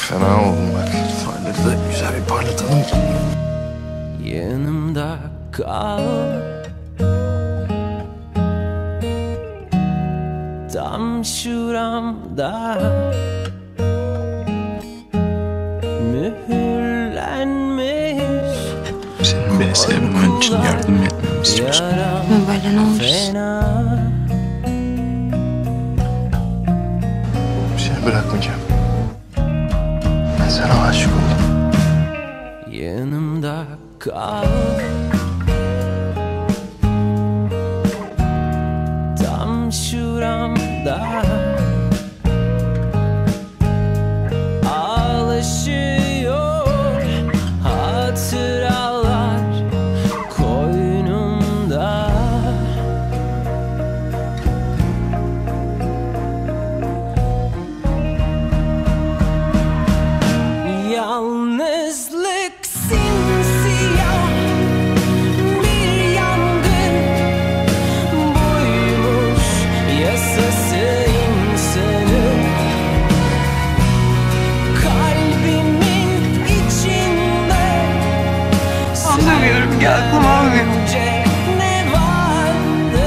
Fena oldum bak. Farları da güzel bir parlatalım. Yanımda kal, tam şuramda mühürlenmiş. Senin beni sevmemen için yardım etmemi istiyorsun. Ama böyle ne olursun? Seni bırakmayacağım. Ben sana aşık oldum. Yanımda kal, tam şuramda ağlaşıyor hatıralar koynumda. Yalnızlık simsiyah bir yangın, buymuş yasası insanın. Kalbimin içinde Anlamıyorum ya, anlamıyorum. sence ne vardı?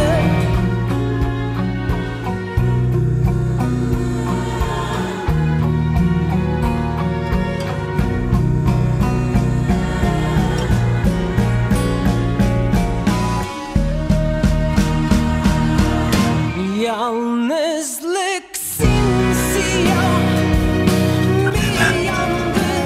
Yalnızlık simsiyah bir yangın,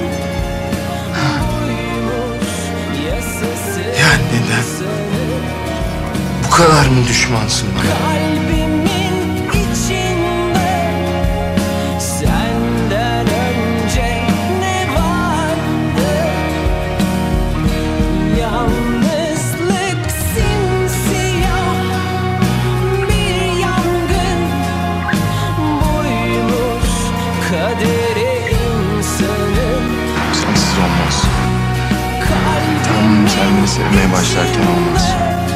buymuş yasası Ya neden? insanın. Bu kadar mı düşmansın bana? Kalbimin içinde senden önce ne vardı? Yalnızlık simsiyah bir yangın, buymuş kaderi insanın. Sensiz olmaz. Kalbimin Tamam, sen beni sevmeye başlarken olmaz.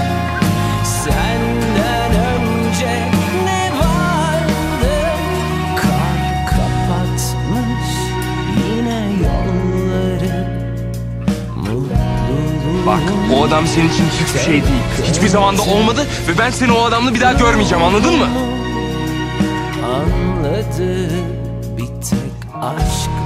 Senden önce ne vardı? Kar kapatmış yine yolları, mutluluğu. Bak, o adam senin için hiçbir şey değil. Hiçbir zamanda olmadı ve ben seni o adamla bir daha görmeyeceğim, anladın mı? Anladı bir tek aşk